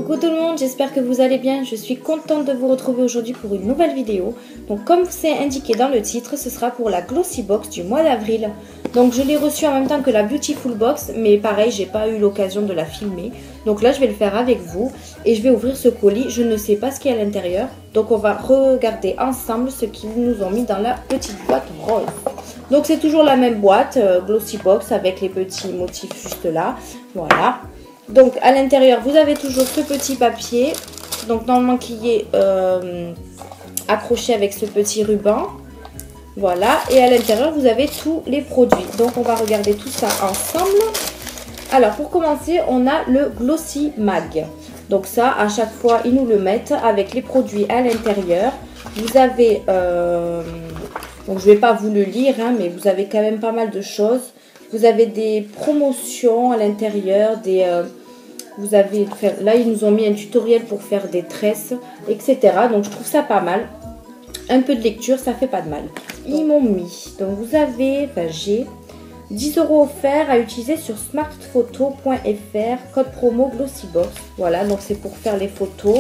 Coucou tout le monde, j'espère que vous allez bien. Je suis contente de vous retrouver aujourd'hui pour une nouvelle vidéo. Donc comme c'est indiqué dans le titre, ce sera pour la Glossy Box du mois d'avril. Donc je l'ai reçue en même temps que la Beautiful Box, mais pareil, j'ai pas eu l'occasion de la filmer. Donc là je vais le faire avec vous et je vais ouvrir ce colis. Je ne sais pas ce qu'il y a à l'intérieur. Donc on va regarder ensemble ce qu'ils nous ont mis dans la petite boîte rose. Donc c'est toujours la même boîte, Glossy Box, avec les petits motifs juste là. Voilà. Donc à l'intérieur vous avez toujours ce petit papier, donc normalement qui est accroché avec ce petit ruban, voilà, et à l'intérieur vous avez tous les produits. Donc on va regarder tout ça ensemble. Alors pour commencer on a le Glossy Mag, donc ça à chaque fois ils nous le mettent avec les produits à l'intérieur. Vous avez, donc je ne vais pas vous le lire hein, mais vous avez quand même pas mal de choses. Vous avez des promotions à l'intérieur, vous avez, là ils nous ont mis un tutoriel pour faire des tresses, etc. Donc je trouve ça pas mal. Un peu de lecture, ça fait pas de mal. Ils m'ont mis, donc vous avez, j'ai 10 € offerts à utiliser sur smartphoto.fr, code promo GlossyBox. Voilà, donc c'est pour faire les photos.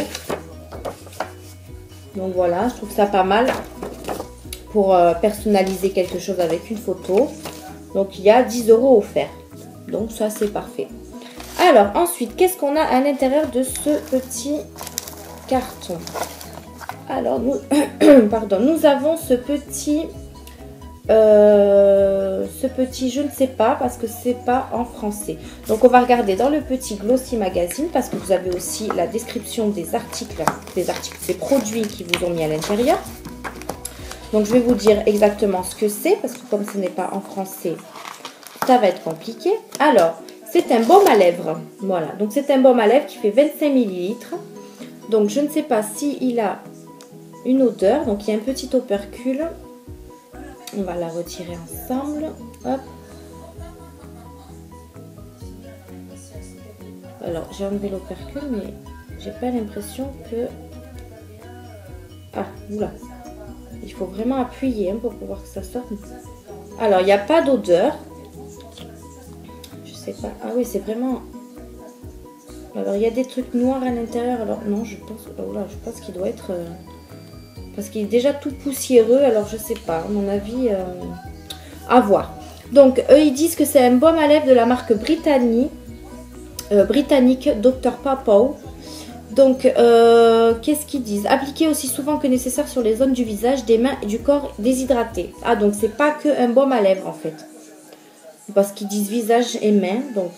Donc voilà, je trouve ça pas mal pour personnaliser quelque chose avec une photo. Donc il y a 10 € offerts. Donc ça c'est parfait. Alors ensuite, qu'est-ce qu'on a à l'intérieur de ce petit carton? Alors nous, pardon, nous avons ce petit, je ne sais pas parce que c'est pas en français. Donc on va regarder dans le petit Glossy Magazine parce que vous avez aussi la description des articles, des produits qui vous ont mis à l'intérieur. Donc je vais vous dire exactement ce que c'est parce que comme ce n'est pas en français, ça va être compliqué. Alors, c'est un baume à lèvres. Voilà, donc c'est un baume à lèvres qui fait 25 ml. Donc je ne sais pas s'il a une odeur. Donc il y a un petit opercule. On va la retirer ensemble. Hop. Alors j'ai enlevé l'opercule mais j'ai pas l'impression que... Ah, oula. Il faut vraiment appuyer hein, pour pouvoir que ça sorte. Alors il n'y a pas d'odeur. Je sais pas. Ah oui, c'est vraiment... Alors il y a des trucs noirs à l'intérieur. Alors non, je pense... Oh là, je pense qu'il doit être... Parce qu'il est déjà tout poussiéreux. Alors je sais pas. À mon avis, à voir. Donc eux ils disent que c'est un baume à lèvres de la marque britannique Dr Papaw. Donc qu'est-ce qu'ils disent? Appliquer aussi souvent que nécessaire sur les zones du visage, des mains et du corps déshydratés. Ah donc c'est pas que un baume à lèvres en fait. Parce qu'ils disent visage et main. Donc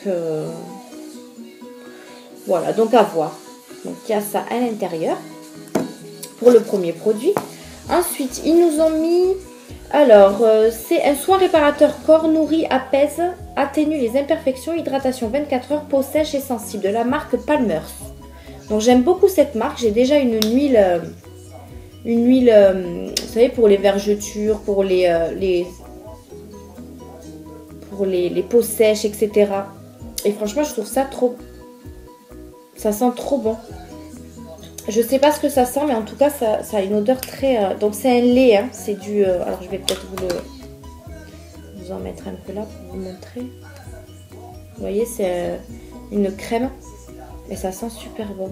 voilà, donc à voir. Donc il y a ça à l'intérieur pour le premier produit. Ensuite, ils nous ont mis... Alors, c'est un soin réparateur corps, nourrit, apaise, atténue les imperfections, hydratation 24 heures, peau sèche et sensible de la marque Palmers. Donc j'aime beaucoup cette marque. J'ai déjà une huile, vous savez, pour les vergetures, pour les peaux sèches, etc. Et franchement, je trouve ça trop... Ça sent trop bon. Je sais pas ce que ça sent, mais en tout cas, ça a une odeur très... donc c'est un lait, hein, c'est du... alors je vais peut-être vous en mettre un peu là pour vous montrer. Vous voyez, c'est une crème. Et ça sent super bon.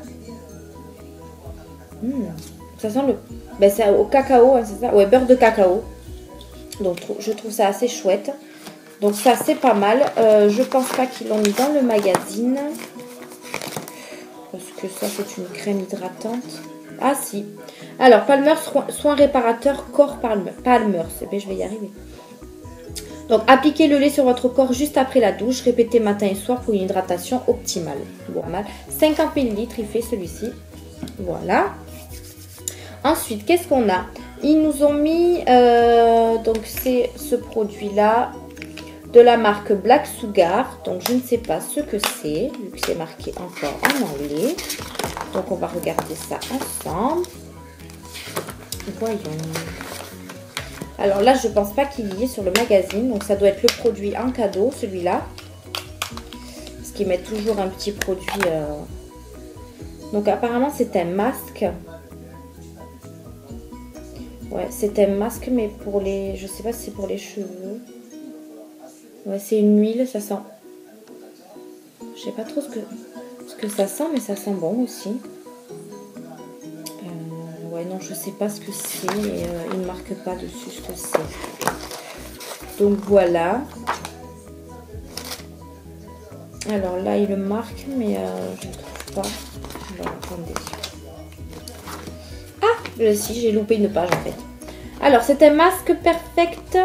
Ça sent le... Ben, c'est au cacao, hein, c'est ça? Ouais, beurre de cacao. Donc je trouve ça assez chouette. Donc ça, c'est pas mal. Je pense pas qu'ils l'ont mis dans le magazine. Parce que ça, c'est une crème hydratante. Ah si. Alors, Palmers, soin réparateur corps Palmers. Eh bien, je vais y arriver. Donc, appliquez le lait sur votre corps juste après la douche. Répétez matin et soir pour une hydratation optimale. Bon, 50 ml, il fait celui-ci. Voilà. Ensuite, qu'est-ce qu'on a? Ils nous ont mis... donc, c'est ce produit-là. De la marque Black Sugar. Donc, je ne sais pas ce que c'est. Vu que c'est marqué encore en anglais. Donc, on va regarder ça ensemble. Voyons. Alors là, je ne pense pas qu'il y ait sur le magazine. Donc, ça doit être le produit en cadeau, celui-là. Parce qu'ils mettent toujours un petit produit. Donc, apparemment, c'est un masque. Ouais, c'est un masque, mais pour les... Je ne sais pas si c'est pour les cheveux. Ouais, c'est une huile, ça sent... Je sais pas trop ce ce que ça sent, mais ça sent bon aussi. Ouais, non, je sais pas ce que c'est. Il ne marque pas dessus ce que c'est. Donc voilà. Alors là, il le marque, mais je ne trouve pas. Alors, attendez. Ah, si, j'ai loupé une page en fait. Alors, c'est un masque perfect.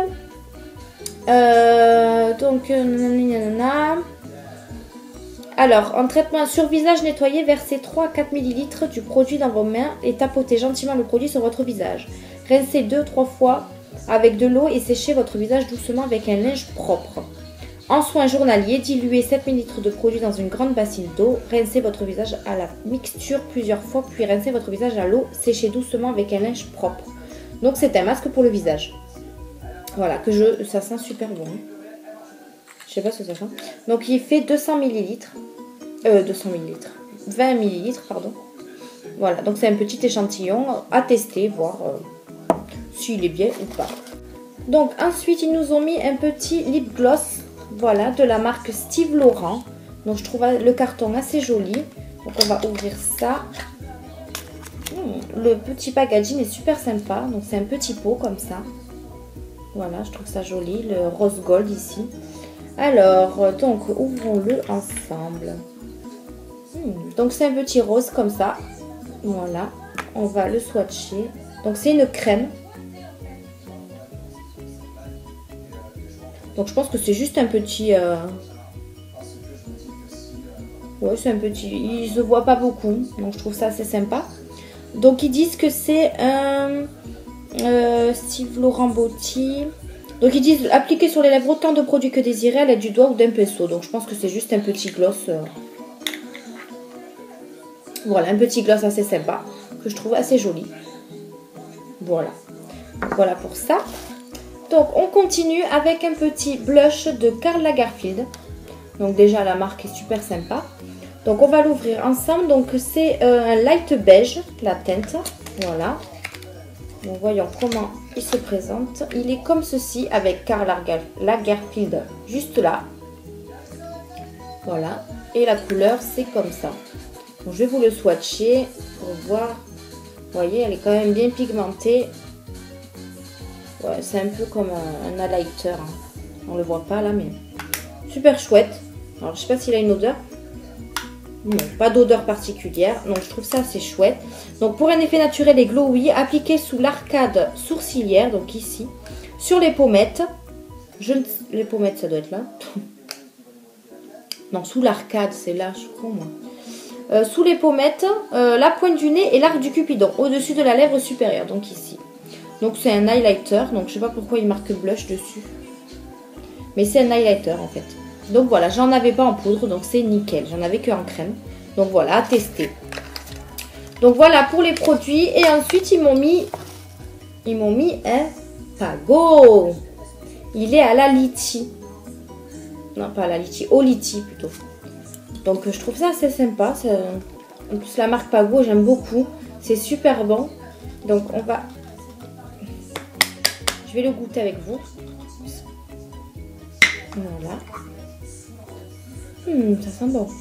Alors, en traitement sur visage nettoyé, versez 3 à 4 ml du produit dans vos mains et tapotez gentiment le produit sur votre visage. Rincez 2-3 fois avec de l'eau et séchez votre visage doucement avec un linge propre. En soin journalier, diluez 7 ml de produit dans une grande bassine d'eau. Rincez votre visage à la mixture plusieurs fois, puis rincez votre visage à l'eau. Séchez doucement avec un linge propre. Donc, c'est un masque pour le visage. Voilà, ça sent super bon. Je sais pas ce que ça sent. Donc, il fait 200 ml. 20 ml, pardon. Voilà, donc c'est un petit échantillon à tester, voir s'il est bien ou pas. Donc, ensuite, ils nous ont mis un petit lip gloss. Voilà, de la marque Steve Laurent. Donc, je trouve le carton assez joli. Donc, on va ouvrir ça. Le petit packaging est super sympa. Donc, c'est un petit pot comme ça. Voilà, je trouve ça joli. Le rose gold ici. Alors, donc, ouvrons-le ensemble. Donc, c'est un petit rose comme ça. Voilà. On va le swatcher. Donc, c'est une crème. Donc, je pense que c'est juste un petit... Ouais, c'est un petit... Il se voit pas beaucoup. Donc, je trouve ça assez sympa. Donc, ils disent que c'est un... Steve Laurent Beauty. Donc, ils disent appliquer sur les lèvres autant de produits que désiré à l'aide du doigt ou d'un pinceau. Donc, je pense que c'est juste un petit gloss. Voilà, un petit gloss assez sympa. Que je trouve assez joli. Voilà. Voilà pour ça. Donc, on continue avec un petit blush de Karl Lagerfeld. Donc, déjà, la marque est super sympa. Donc, on va l'ouvrir ensemble. Donc, c'est un light beige, la teinte. Voilà. Donc, voyons comment il se présente. Il est comme ceci avec Karl Lagerfeld juste là. Voilà. Et la couleur, c'est comme ça. Donc, je vais vous le swatcher pour voir. Vous voyez, elle est quand même bien pigmentée. Ouais, c'est un peu comme un highlighter. Hein. On le voit pas là, mais super chouette. Alors, je sais pas s'il a une odeur. Non, pas d'odeur particulière. Donc, je trouve ça assez chouette. Donc, pour un effet naturel et glowy, appliquez sous l'arcade sourcilière, donc ici, sur les pommettes. Les pommettes, ça doit être là. Non, sous l'arcade, c'est là, je suis con, moi. Sous les pommettes, la pointe du nez et l'arc du cupidon, au-dessus de la lèvre supérieure, donc ici. Donc, c'est un highlighter. Donc, je sais pas pourquoi il marque blush dessus. Mais c'est un highlighter, en fait. Donc, voilà. J'en avais pas en poudre. Donc, c'est nickel. J'en avais que en crème. Donc, voilà. À tester. Donc, voilà pour les produits. Et ensuite, ils m'ont mis un Pago. Il est à la litchi. Non, pas à la litchi. Au litchi, plutôt. Donc, je trouve ça assez sympa. En plus, la marque Pago, j'aime beaucoup. C'est super bon. Donc, on va... Je vais le goûter avec vous. Voilà. Ça sent bon.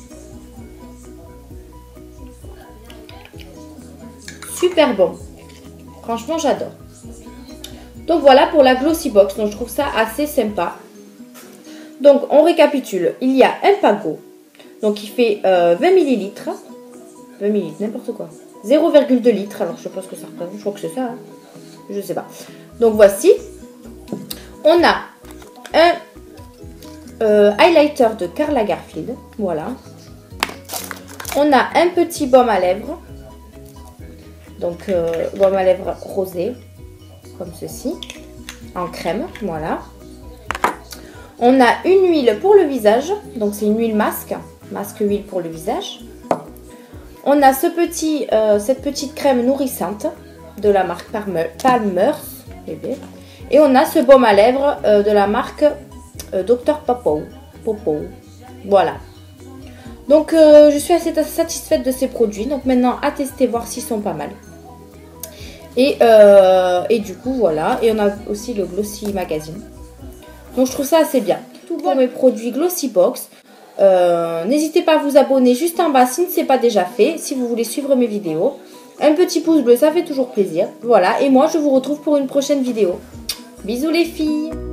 Super bon. Franchement, j'adore. Donc voilà pour la Glossy Box. Donc je trouve ça assez sympa. Donc on récapitule. Il y a un Pago. Donc il fait 20 ml. 20 ml, n'importe quoi. 0,2 litres. Alors je sais pas ce que ça représente. Je crois que c'est ça. Hein. Je sais pas. Donc voici. On a un highlighter de Karl Lagerfeld. Voilà. On a un petit baume à lèvres. Donc baume à lèvres rosé. Comme ceci. En crème. Voilà. On a une huile pour le visage. Donc c'est une huile masque. Masque huile pour le visage. On a cette petite crème nourrissante de la marque Palmer's. Et on a ce baume à lèvres de la marque Dr. Popo. Voilà. Donc, je suis assez satisfaite de ces produits. Donc, maintenant, à tester, voir s'ils sont pas mal. Et du coup, voilà. Et on a aussi le Glossy Magazine. Donc, je trouve ça assez bien. Tout pour mes produits Glossy Box. N'hésitez pas à vous abonner juste en bas si ce n'est pas déjà fait, si vous voulez suivre mes vidéos. Un petit pouce bleu, ça fait toujours plaisir. Voilà, et moi je vous retrouve pour une prochaine vidéo. Bisous les filles!